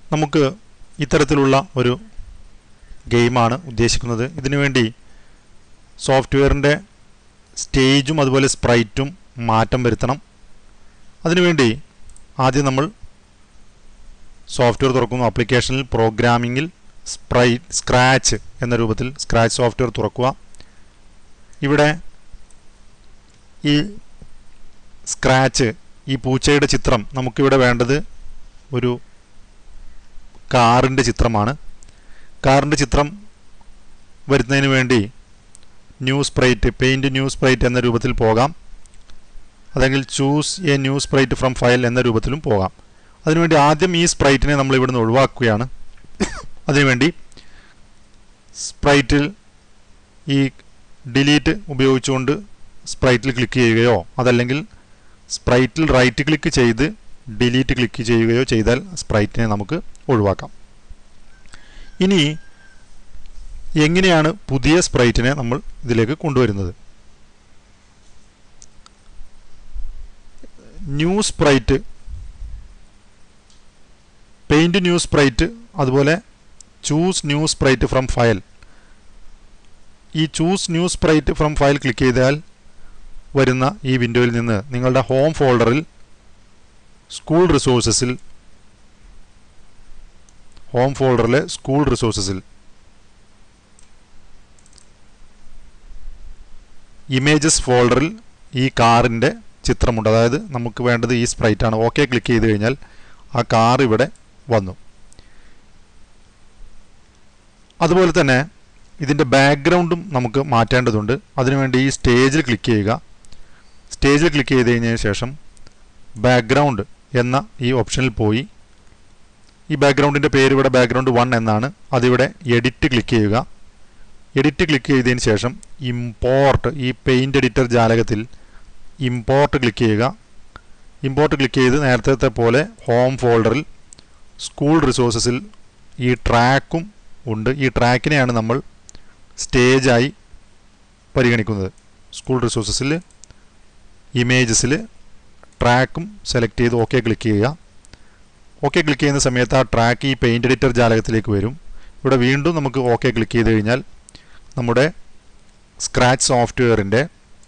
നമുക്ക് ഇത്തരത്തിലുള്ള ഒരു ഗെയിമാണ് ഉദ്ദേശിക്കുന്നത്. ഇതിനുവേണ്ടി സോഫ്റ്റ്വെയറിൻ്റെ സ്റ്റേജും അതുപോലെ സ്പ്രൈറ്റും മാറ്റം വരുത്തണം. അതിനുവേണ്ടി ആദ്യം നമ്മൾ സോഫ്റ്റ്വെയർ തുറക്കുന്നു. ആപ്ലിക്കേഷനിൽ പ്രോഗ്രാമിങ്ങിൽ സ്ക്രാച്ച് എന്ന രൂപത്തിൽ സ്ക്രാച്ച് സോഫ്റ്റ്വെയർ തുറക്കുക. ഇവിടെ ഈ സ്ക്രാച്ച് ഈ പൂച്ചയുടെ ചിത്രം നമുക്കിവിടെ വേണ്ടത് ഒരു കാറിൻ്റെ ചിത്രമാണ്. കാറിൻ്റെ ചിത്രം വരുന്നതിന് വേണ്ടി new sprite paint new sprite എന്ന രൂപത്തിൽ പോകാം. അല്ലെങ്കിൽ choose a new sprite from file എന്ന രൂപത്തിലും പോകാം. അതിനുവേണ്ടി ആദ്യം ഈ സ്പ്രൈറ്റിനെ നമ്മൾ ഇവിടുന്ന് ഒഴിവാക്കുകയാണ്. അതിനുവേണ്ടി സ്പ്രൈറ്റിൽ ഈ ഡിലീറ്റ് ഉപയോഗിച്ചുകൊണ്ട് സ്പ്രൈറ്റിൽ ക്ലിക്ക് ചെയ്യുകയോ അതല്ലെങ്കിൽ സ്പ്രൈറ്റിൽ റൈറ്റ് ക്ലിക്ക് ചെയ്ത് ഡിലീറ്റ് ക്ലിക്ക് ചെയ്യുകയോ ചെയ്താൽ സ്പ്രൈറ്റിനെ നമുക്ക് ഒഴിവാക്കാം. ഇനി എങ്ങനെയാണ് പുതിയ സ്പ്രൈറ്റിനെ നമ്മൾ ഇതിലേക്ക് കൊണ്ടുവരുന്നത്? New sprite, paint new sprite, അതുപോലെ choose new sprite from file. ഈ choose new sprite from file click ചെയ്താൽ വരുന്ന ഈ വിൻഡോയിൽ നിന്ന് നിങ്ങളുടെ ഹോം ഫോൾഡറിൽ സ്കൂൾ റിസോഴ്സസിൽ ഇമേജസ് ഫോൾഡറിൽ ഈ കാറിൻ്റെ ചിത്രമുണ്ട്. അതായത് നമുക്ക് വേണ്ടത് ഈ സ്പ്രൈറ്റാണ്. ഓക്കെ ക്ലിക്ക് ചെയ്ത് കഴിഞ്ഞാൽ ആ കാർ ഇവിടെ വന്നു. അതുപോലെ തന്നെ ഇതിൻ്റെ ബാക്ക്ഗ്രൗണ്ടും നമുക്ക് മാറ്റേണ്ടതുണ്ട്. അതിനുവേണ്ടി ഈ സ്റ്റേജിൽ ക്ലിക്ക് ചെയ്യുക. സ്റ്റേജിൽ ക്ലിക്ക് ചെയ്ത് കഴിഞ്ഞതിന് ശേഷം ബാക്ക്ഗ്രൗണ്ട് എന്ന ഈ ഓപ്ഷനിൽ പോയി ഈ ബാക്ക്ഗ്രൗണ്ടിൻ്റെ പേര് ഇവിടെ ബാക്ക്ഗ്രൗണ്ട് 1 എന്നാണ്. അതിവിടെ എഡിറ്റ് ക്ലിക്ക് ചെയ്യുക. എഡിറ്റ് ക്ലിക്ക് ചെയ്തതിന് ശേഷം ഇമ്പോർട്ട്, ഈ പെയിൻറ്റ് എഡിറ്റർ ജാലകത്തിൽ ഇമ്പോർട്ട് ക്ലിക്ക് ചെയ്യുക. ഇമ്പോർട്ട് ക്ലിക്ക് ചെയ്ത് നേരത്തെ പോലെ ഹോം ഫോൾഡറിൽ സ്കൂൾ റിസോഴ്സസിൽ ഈ ട്രാക്കും ഉണ്ട്. ഈ ട്രാക്കിനെയാണ് നമ്മൾ സ്റ്റേജായി പരിഗണിക്കുന്നത്. സ്കൂൾ റിസോഴ്സസിൽ ഇമേജസിൽ ട്രാക്കും സെലക്ട് ചെയ്ത് ഓക്കെ ക്ലിക്ക് ചെയ്യുക. ഓക്കെ ക്ലിക്ക് ചെയ്യുന്ന സമയത്ത് ആ ട്രാക്ക് ഈ പെയിൻറ്റ് എഡിറ്റർ ജാലകത്തിലേക്ക് വരും. ഇവിടെ വീണ്ടും നമുക്ക് ഓക്കെ ക്ലിക്ക് ചെയ്ത് കഴിഞ്ഞാൽ നമ്മുടെ സ്ക്രാച്ച് സോഫ്റ്റ്വെയറിൻ്റെ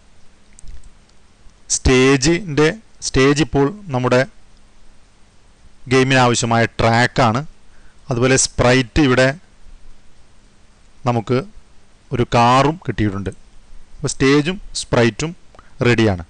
സ്റ്റേജ് ഇപ്പോൾ നമ്മുടെ ഗെയിമിന് ആവശ്യമായ ട്രാക്കാണ്. അതുപോലെ സ്പ്രൈറ്റ് ഇവിടെ നമുക്ക് ഒരു കാറും കിട്ടിയിട്ടുണ്ട്. അപ്പോൾ സ്റ്റേജും സ്പ്രൈറ്റും റെഡിയാണ്.